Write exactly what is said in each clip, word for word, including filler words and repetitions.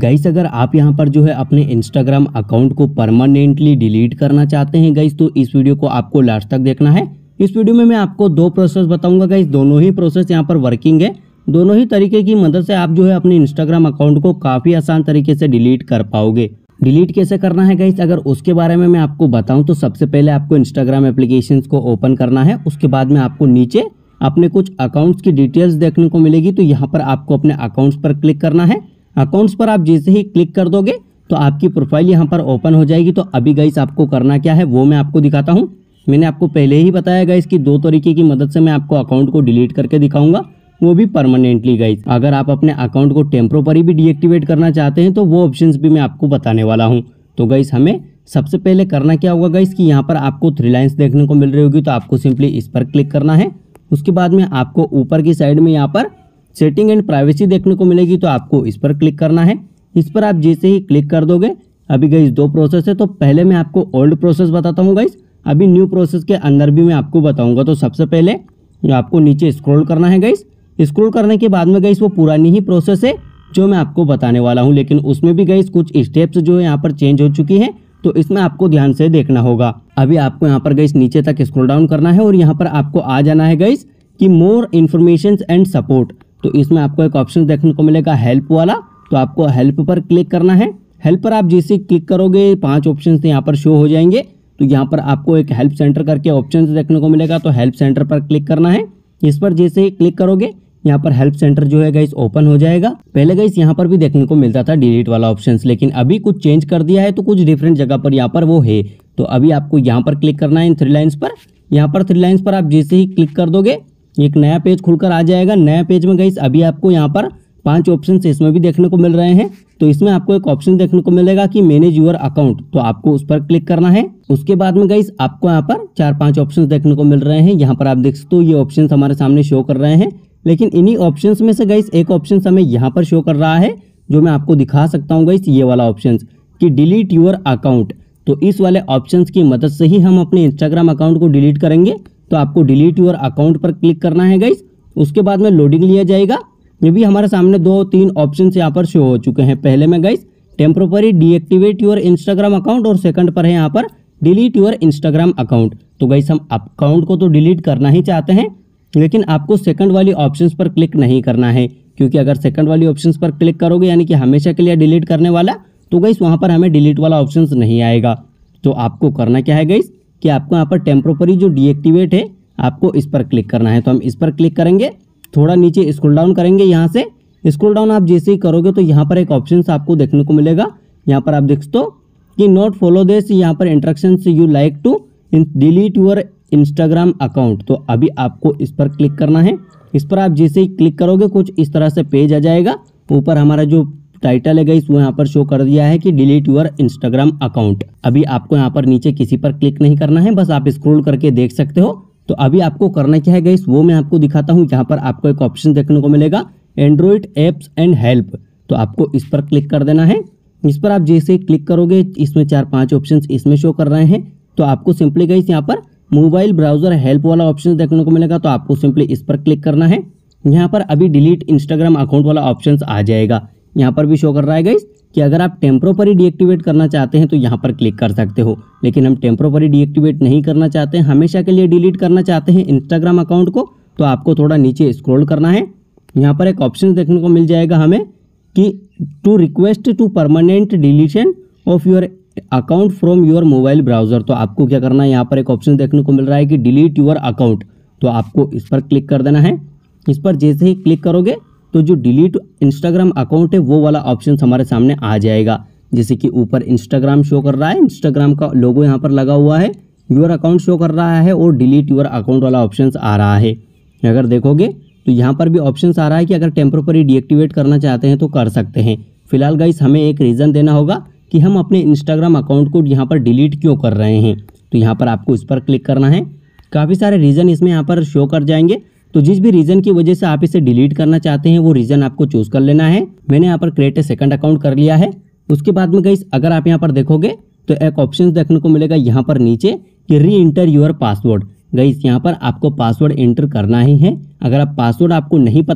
Guys अगर आप यहां पर जो है अपने इंस्टाग्राम अकाउंट को परमानेंटली डिलीट करना चाहते हैं गाइस, तो इस वीडियो को आपको लास्ट तक देखना है। इस वीडियो में मैं आपको दो प्रोसेस बताऊंगा गाइस, दोनों ही प्रोसेस यहां पर वर्किंग है। दोनों ही तरीके की मदद से आप जो है अपने इंस्टाग्राम अकाउंट को काफी आसान तरीके से डिलीट कर पाओगे। डिलीट कैसे करना है गाइस, अगर उसके बारे में मैं आपको बताऊं तो सबसे पहले आपको इंस्टाग्राम एप्लीकेशंस को ओपन करना है। उसके बाद में आपको नीचे अपने कुछ अकाउंट्स की डिटेल्स देखने को मिलेगी, तो यहाँ पर आपको अपने अकाउंट्स पर क्लिक करना है। अकाउंट्स पर आप जैसे ही क्लिक कर दोगे तो आपकी प्रोफाइल यहाँ पर ओपन हो जाएगी। तो अभी गाइस आपको करना क्या है वो मैं आपको दिखाता हूँ। मैंने आपको पहले ही बताया गाइस कि दो तरीके की मदद से मैं आपको अकाउंट को डिलीट करके दिखाऊंगा, वो भी परमानेंटली गाइस। अगर आप अपने अकाउंट को टेम्पोररी भी डीएक्टिवेट करना चाहते हैं तो वो ऑप्शंस भी मैं आपको बताने वाला हूँ। तो गाइस हमें सबसे पहले करना क्या होगा गाइस कि यहाँ पर आपको थ्री लाइन्स देखने को मिल रही होगी, तो आपको सिंपली इस पर क्लिक करना है। उसके बाद में आपको ऊपर की साइड में यहाँ पर सेटिंग एंड प्राइवेसी देखने को मिलेगी, तो आपको इस पर क्लिक करना है। इस पर आप जैसे ही क्लिक कर दोगे, अभी गाइस दो प्रोसेस है, तो पहले मैं आपको ओल्ड प्रोसेस बताता हूँ गाइस, अभी न्यू प्रोसेस के अंदर भी मैं आपको बताऊंगा। तो सबसे पहले आपको नीचे स्क्रॉल करना है गाइस। स्क्रॉल करने के बाद में गाइस वो पुरानी ही प्रोसेस है जो मैं आपको बताने वाला हूँ, लेकिन उसमें भी गाइस कुछ स्टेप्स जो है यहाँ पर चेंज हो चुकी है, तो इसमें आपको ध्यान से देखना होगा। अभी आपको यहाँ पर गाइस नीचे तक स्क्रॉल डाउन करना है और यहाँ पर आपको आ जाना है गाइस कि मोर इन्फॉर्मेशन एंड सपोर्ट। तो इसमें आपको एक ऑप्शन देखने को मिलेगा हेल्प वाला, तो आपको हेल्प पर क्लिक करना है। हेल्प पर आप जैसे क्लिक करोगे पांच ऑप्शन यहाँ पर शो हो जाएंगे, तो यहाँ पर आपको एक हेल्प सेंटर करके ऑप्शन देखने को मिलेगा, तो हेल्प सेंटर पर क्लिक करना है। इस पर जैसे ही क्लिक करोगे यहाँ पर हेल्प सेंटर जो है गाइस ओपन हो जाएगा। पहले गाइस यहाँ पर भी देखने को मिलता था डिलीट वाला ऑप्शंस, लेकिन अभी कुछ चेंज कर दिया है, तो कुछ डिफरेंट जगह पर यहाँ पर वो है। तो अभी आपको यहाँ पर क्लिक करना है इन थ्री लाइन्स पर। यहाँ पर थ्री लाइन्स पर आप जैसे ही क्लिक कर दोगे एक नया पेज खुलकर आ जाएगा। नया पेज में गाइस अभी आपको यहाँ पर पांच ऑप्शन इसमें भी देखने को मिल रहे हैं, तो इसमें आपको एक ऑप्शन देखने को मिलेगा कि मैनेज योर अकाउंट, तो आपको उस पर क्लिक करना है। उसके बाद में गाइस आपको यहाँ पर चार पांच ऑप्शन देखने को मिल रहे हैं। यहाँ पर आप देख सकते हो ये ऑप्शन हमारे सामने शो कर रहे हैं, लेकिन इन्हीं ऑप्शंस में से गाइस एक ऑप्शन हमें यहाँ पर शो कर रहा है जो मैं आपको दिखा सकता हूँ गाइस, ये वाला ऑप्शन कि डिलीट योर अकाउंट। तो इस वाले ऑप्शंस की मदद से ही हम अपने इंस्टाग्राम अकाउंट को डिलीट करेंगे। तो आपको डिलीट योर अकाउंट पर क्लिक करना है गाइस। उसके बाद में लोडिंग लिया जाएगा। ये भी हमारे सामने दो तीन ऑप्शंस यहाँ पर शो हो चुके हैं। पहले में guys temporary deactivate your Instagram account और सेकंड पर है यहाँ पर डिलीट योर इंस्टाग्राम अकाउंट। तो गाइस हम अकाउंट को तो डिलीट करना ही चाहते हैं, लेकिन आपको सेकंड वाली ऑप्शंस पर क्लिक नहीं करना है, क्योंकि अगर सेकंड वाली ऑप्शंस पर क्लिक करोगे यानी कि हमेशा के लिए डिलीट करने वाला, तो गाइस वहां पर हमें डिलीट वाला ऑप्शंस नहीं आएगा। तो आपको करना क्या है गाइस कि आपको यहाँ पर टेम्पोररी जो डीएक्टिवेट है आपको इस पर क्लिक करना है। तो हम इस पर क्लिक करेंगे, थोड़ा नीचे स्क्रॉल डाउन करेंगे। यहाँ से स्क्रॉल डाउन आप जैसे ही करोगे तो यहाँ पर एक ऑप्शन आपको देखने को मिलेगा। यहाँ पर आप देख सकते हो कि नॉट फॉलो दिस, यहाँ पर instructions you like to delete your Instagram account. तो अभी आपको इस पर क्लिक करना है। इस पर आप जैसे ही क्लिक करोगे कुछ इस तरह से पेज आ जाएगा। ऊपर हमारा जो टाइटल है गाइस वो यहाँ पर शो कर दिया है कि डिलीट योर इंस्टाग्राम अकाउंट। अभी आपको यहाँ पर नीचे किसी पर क्लिक नहीं करना है, बस आप स्क्रॉल करके देख सकते हो। तो अभी आपको करना क्या है गाइस वो मैं आपको दिखाता हूँ। यहाँ पर आपको एक ऑप्शन देखने को मिलेगा एंड्रॉइड एप्स एंड हेल्प, तो आपको इस पर क्लिक कर देना है। इस पर आप जैसे क्लिक करोगे इसमें चार पांच ऑप्शन इसमें शो कर रहे हैं, तो आपको सिंपली गाइस यहाँ पर मोबाइल ब्राउजर हेल्प वाला ऑप्शन देखने को मिलेगा, तो आपको सिंपली इस पर क्लिक करना है। यहाँ पर अभी डिलीट इंस्टाग्राम अकाउंट वाला ऑप्शन आ जाएगा। यहाँ पर भी शो कर रहा है गाइस कि अगर आप टेम्पोररी डीएक्टिवेट करना चाहते हैं तो यहाँ पर क्लिक कर सकते हो, लेकिन हम टेम्पोररी डीएक्टिवेट नहीं करना चाहते हैं, हमेशा के लिए डिलीट करना चाहते हैं इंस्टाग्राम अकाउंट को। तो आपको थोड़ा नीचे स्क्रॉल करना है। यहाँ पर एक ऑप्शन देखने को मिल जाएगा हमें कि to request to permanent deletion of your account from your mobile browser. तो आपको क्या करना है, यहाँ पर एक ऑप्शन देखने को मिल रहा है कि डिलीट योर अकाउंट, तो आपको इस पर क्लिक कर देना है। इस पर जैसे ही क्लिक करोगे तो जो डिलीट इंस्टाग्राम अकाउंट है वो वाला ऑप्शन हमारे सामने आ जाएगा। जैसे कि ऊपर इंस्टाग्राम शो कर रहा है, इंस्टाग्राम का लोगो यहाँ पर लगा हुआ है, योर अकाउंट शो कर रहा है और डिलीट योर अकाउंट वाला ऑप्शन आ रहा है। अगर देखोगे तो यहाँ पर भी ऑप्शन आ रहा है कि अगर टेम्पोररी डीएक्टिवेट करना चाहते हैं तो कर सकते हैं। फिलहाल गाइस हमें एक रीज़न देना होगा कि हम अपने इंस्टाग्राम अकाउंट को यहाँ पर डिलीट क्यों कर रहे हैं। तो यहाँ पर आपको इस पर क्लिक करना है। काफ़ी सारे रीज़न इसमें यहाँ पर शो कर जाएंगे, तो जिस भी रीज़न की वजह से आप इसे डिलीट करना चाहते हैं वो रीज़न आपको चूज कर लेना है। मैंने यहाँ पर क्रिएट ए सेकंड अकाउंट कर लिया है। उसके बाद में गाइस अगर आप यहाँ पर देखोगे तो एक ऑप्शन देखने को मिलेगा यहाँ पर नीचे कि री इंटर योर पासवर्ड। गाइस यहाँ पर आपको पासवर्ड एंटर करना ही है। अगर आप पासवर्ड आपको नहीं पता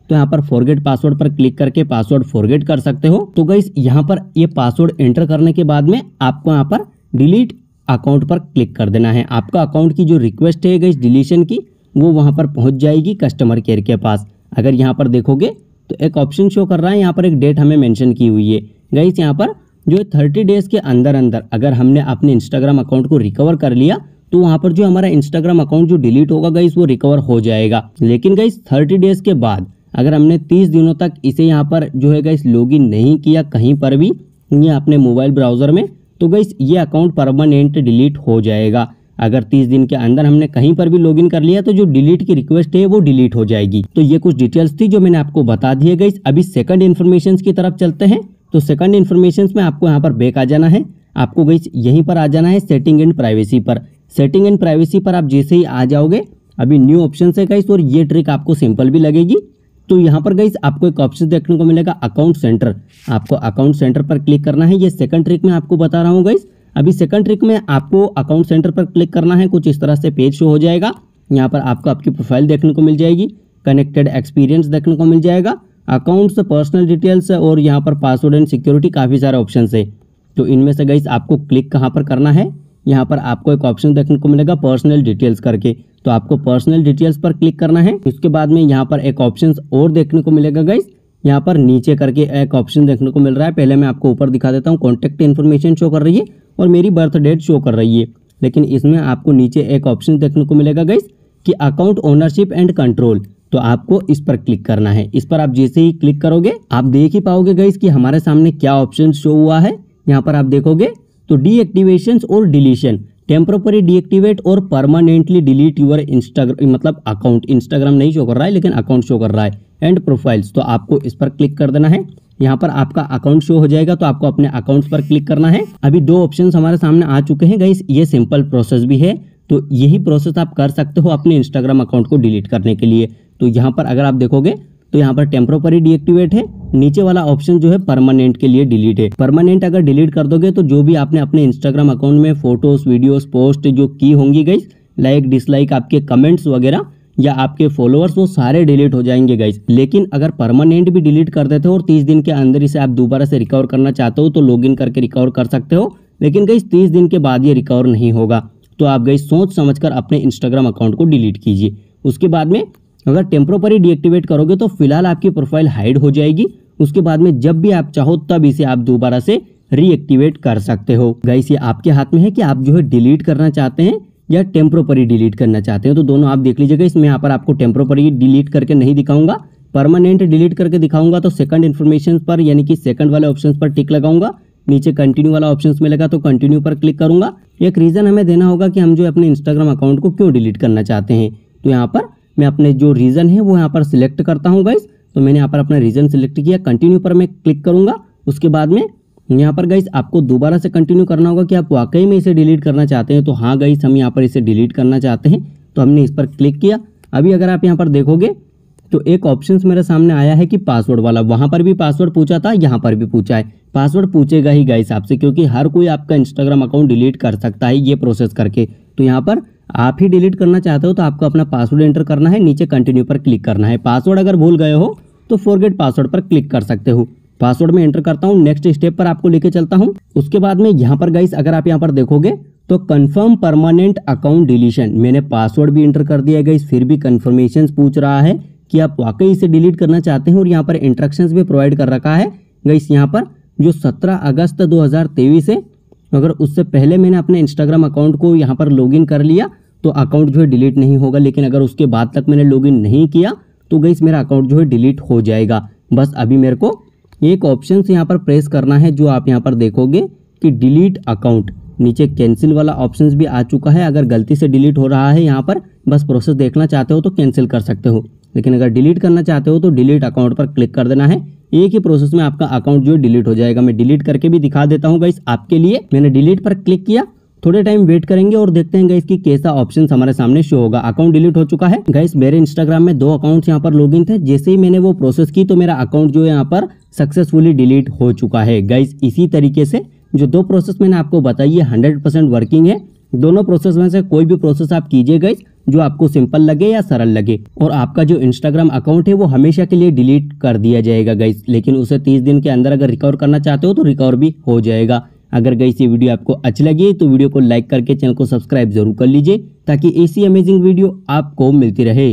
तो यहाँ पर फॉरगेट पासवर्ड पर क्लिक करके पासवर्ड फॉरगेट कर सकते हो। तो गाइस यहाँ पर ये पासवर्ड एंटर करने के बाद में आपको यहाँ पर डिलीट अकाउंट पर क्लिक कर देना है। आपका अकाउंट की जो रिक्वेस्ट है गाइस डिलीशन की, वो वहाँ पर पहुँच जाएगी कस्टमर केयर के पास। अगर यहाँ पर देखोगे तो एक ऑप्शन शो कर रहा है, यहाँ पर एक डेट हमें मेंशन की हुई है गाइस। यहाँ पर जो थर्टी डेज के अंदर अंदर अगर हमने अपने इंस्टाग्राम अकाउंट को रिकवर कर लिया तो वहाँ पर जो हमारा इंस्टाग्राम अकाउंट जो डिलीट होगा गाइस वो रिकवर हो जाएगा। लेकिन गाइस थर्टी डेज के बाद अगर हमने तीस दिनों तक इसे यहाँ पर जो है गाइस लॉगिन नहीं किया कहीं पर भी या अपने मोबाइल ब्राउजर में, तो गाइस ये अकाउंट परमानेंट डिलीट हो जाएगा। अगर तीस दिन के अंदर हमने कहीं पर भी लॉगिन कर लिया तो जो डिलीट की रिक्वेस्ट है वो डिलीट हो जाएगी। तो ये कुछ डिटेल्स थी जो मैंने आपको बता दी है गाइस। अभी सेकंड इन्फॉर्मेशन की तरफ चलते हैं। तो सेकंड इन्फॉर्मेशन में आपको यहाँ पर बैक आ जाना है। आपको गाइस यहीं पर आ जाना है सेटिंग एंड प्राइवेसी पर। सेटिंग एंड प्राइवेसी पर आप जैसे ही आ जाओगे, अभी न्यू ऑप्शन है गाइस और ये ट्रिक आपको सिंपल भी लगेगी। तो यहाँ पर गाइस आपको एक ऑप्शन देखने को मिलेगा अकाउंट सेंटर। आपको अकाउंट सेंटर पर क्लिक करना है। ये सेकंड ट्रिक में आपको बता रहा हूँ गाइस। अभी सेकंड ट्रिक में आपको अकाउंट सेंटर पर क्लिक करना है। कुछ इस तरह से पेज शो हो जाएगा। यहाँ पर आपको आपकी प्रोफाइल देखने को मिल जाएगी, कनेक्टेड एक्सपीरियंस देखने को मिल जाएगा, अकाउंट्स, पर्सनल डिटेल्स और यहाँ पर पासवर्ड एंड सिक्योरिटी, काफ़ी सारे ऑप्शन है। तो इनमें से गाइस आपको क्लिक कहाँ पर करना है, यहाँ पर आपको एक ऑप्शन देखने को मिलेगा पर्सनल डिटेल्स करके। तो आपको पर्सनल डिटेल्स पर क्लिक करना है। उसके बाद में यहाँ पर एक ऑप्शन और देखने को मिलेगा गाइस, यहाँ पर नीचे करके एक ऑप्शन देखने को मिल रहा है। पहले मैं आपको ऊपर दिखा देता हूँ, कॉन्टैक्ट इन्फॉर्मेशन शो कर रही है और मेरी बर्थ डेट शो कर रही है। लेकिन इसमें आपको नीचे एक ऑप्शन देखने को मिलेगा गाइस कि अकाउंट ओनरशिप एंड कंट्रोल। तो आपको इस पर क्लिक करना है। इस पर आप जैसे ही क्लिक करोगे आप देख ही पाओगे गाइस कि हमारे सामने क्या ऑप्शन शो हुआ है। यहाँ पर आप देखोगे तो डीएक्टिवेशन और डिलीशन, टेम्पररी डीएक्टिवेट और परमानेंटली डिलीट यूर इंस्टाग्राम, मतलब अकाउंट, इंस्टाग्राम नहीं शो कर रहा है लेकिन अकाउंट शो कर रहा है, एंड प्रोफाइल्स। तो आपको इस पर क्लिक कर देना है। यहाँ पर आपका अकाउंट शो हो जाएगा। तो आपको अपने अकाउंट पर क्लिक करना है। अभी दो ऑप्शंस हमारे सामने आ चुके हैं गाइस। ये सिंपल प्रोसेस भी है। तो यही प्रोसेस आप कर सकते हो अपने इंस्टाग्राम अकाउंट को डिलीट करने के लिए। तो यहाँ पर अगर आप देखोगे तो यहाँ पर टेम्पररी डीएक्टिवेट है, नीचे वाला ऑप्शन जो है परमानेंट के लिए डिलीट है। परमानेंट अगर डिलीट कर दोगे तो जो भी आपने अपने इंस्टाग्राम अकाउंट में फोटोज, वीडियोस, पोस्ट जो की होंगी गाइस, लाइक, डिसलाइक, आपके कमेंट्स वगैरह या आपके फॉलोअर्स, वो सारे डिलीट हो जाएंगे गाइस। लेकिन अगर परमानेंट भी डिलीट कर देते हो और तीस दिन के अंदर इसे आप दोबारा से रिकवर करना चाहते हो तो लॉगिन करके रिकवर कर सकते हो। लेकिन गाइस तीस दिन के बाद ये रिकवर नहीं होगा। तो आप गाइस सोच समझकर अपने इंस्टाग्राम अकाउंट को डिलीट कीजिए। उसके बाद में अगर टेम्पररी डीएक्टिवेट करोगे तो फिलहाल आपकी प्रोफाइल हाइड हो जाएगी। उसके बाद में जब भी आप चाहो तब इसे आप दोबारा से रीएक्टिवेट कर सकते हो। गाइस ये आपके हाथ में है कि आप जो है डिलीट करना चाहते हैं या टेम्पररी डिलीट करना चाहते हैं। तो दोनों आप देख लीजिएगा। इसमें यहाँ पर आपको टेम्पररी डिलीट करके नहीं दिखाऊंगा, परमानेंट डिलीट करके दिखाऊंगा। तो सेकंड इन्फॉर्मेशन पर यानी कि सेकंड वाले ऑप्शन पर टिक लगाऊंगा। नीचे कंटिन्यू वाला ऑप्शन मिलेगा तो कंटिन्यू पर क्लिक करूंगा। एक रीजन हमें देना होगा कि हम जो अपने इंस्टाग्राम अकाउंट को क्यों डिलीट करना चाहते हैं। तो यहाँ पर मैं अपने जो रीजन है वो यहाँ पर सिलेक्ट करता हूँ गाइस। तो मैंने यहाँ पर अपना रीजन सिलेक्ट किया, कंटिन्यू पर मैं क्लिक करूंगा। उसके बाद में यहाँ पर गाइस आपको दोबारा से कंटिन्यू करना होगा कि आप वाकई में इसे डिलीट करना चाहते हैं। तो हाँ गाइस, हम यहाँ पर इसे डिलीट करना चाहते हैं। तो हमने इस पर क्लिक किया। अभी अगर आप यहाँ पर देखोगे तो एक ऑप्शन मेरे सामने आया है कि पासवर्ड वाला। वहां पर भी पासवर्ड पूछा था, यहाँ पर भी पूछा है। पासवर्ड पूछेगा ही गाइस आपसे, क्योंकि हर कोई आपका इंस्टाग्राम अकाउंट डिलीट कर सकता है ये प्रोसेस करके। तो यहाँ पर आप ही डिलीट करना चाहते हो तो आपको अपना पासवर्ड एंटर करना है, नीचे कंटिन्यू पर क्लिक करना है। पासवर्ड अगर भूल गए हो तो फॉरगेट पासवर्ड पर क्लिक कर सकते हो। पासवर्ड में एंटर करता हूँ, नेक्स्ट स्टेप पर आपको लेके चलता हूँ। उसके बाद में यहाँ पर गाइस अगर आप यहाँ पर देखोगे तो कंफर्म परमानेंट अकाउंट डिलीशन, मैंने पासवर्ड भी एंटर कर दिया है गाइस, फिर भी कंफर्मेशन पूछ रहा है कि आप वाकई इसे डिलीट करना चाहते हैं। और यहाँ पर इंस्ट्रक्शंस भी प्रोवाइड कर रखा है गाइस। यहाँ पर जो सत्रह अगस्त दो हज़ार तेईस है, अगर उससे पहले मैंने अपने इंस्टाग्राम अकाउंट को यहाँ पर लॉगिन कर लिया तो अकाउंट जो है डिलीट नहीं होगा। लेकिन अगर उसके बाद तक मैंने लॉगिन नहीं किया तो गाइस मेरा अकाउंट जो है डिलीट हो जाएगा। बस अभी मेरे को एक ऑप्शन से यहाँ पर प्रेस करना है, जो आप यहाँ पर देखोगे कि डिलीट अकाउंट। नीचे कैंसिल वाला ऑप्शंस भी आ चुका है। अगर गलती से डिलीट हो रहा है यहाँ पर, बस प्रोसेस देखना चाहते हो तो कैंसिल कर सकते हो। लेकिन अगर डिलीट करना चाहते हो तो डिलीट अकाउंट पर क्लिक कर देना है। एक ही प्रोसेस में आपका अकाउंट जो है डिलीट हो जाएगा। मैं डिलीट करके भी दिखा देता हूँ गाइस आपके लिए। मैंने डिलीट पर क्लिक किया, थोड़े टाइम वेट करेंगे और देखते हैं गाइस कि कैसा ऑप्शन हमारे सामने शो होगा। अकाउंट डिलीट हो चुका है गाइस। मेरे इंस्टाग्राम में दो अकाउंट्स यहाँ पर लॉगिन थे। जैसे ही मैंने वो प्रोसेस की तो मेरा अकाउंट जो है यहाँ पर सक्सेसफुली डिलीट हो चुका है गाइस। इसी तरीके से जो दो प्रोसेस मैंने आपको बताई है हंड्रेड परसेंट वर्किंग है। दोनों प्रोसेस में से कोई भी प्रोसेस आप कीजिए गाइस जो आपको सिंपल लगे या सरल लगे, और आपका जो इंस्टाग्राम अकाउंट है वो हमेशा के लिए डिलीट कर दिया जाएगा गाइस। लेकिन उसे तीस दिन के अंदर अगर रिकवर करना चाहते हो तो रिकवर भी हो जाएगा। अगर गाइस ये वीडियो आपको अच्छी लगी तो वीडियो को लाइक करके चैनल को सब्सक्राइब जरूर कर लीजिए ताकि ऐसी अमेजिंग वीडियो आपको मिलती रहे।